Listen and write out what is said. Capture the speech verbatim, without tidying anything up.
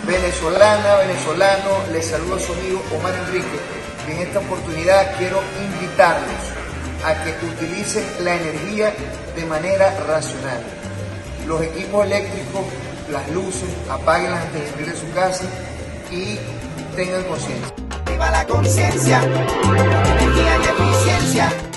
Venezolana, venezolano, les saludo a su amigo Omar Enrique. Y en esta oportunidad quiero invitarlos a que utilicen la energía de manera racional. Los equipos eléctricos, las luces, apáguenlas antes de salir de su casa y tengan conciencia. Viva la conciencia, energía y eficiencia.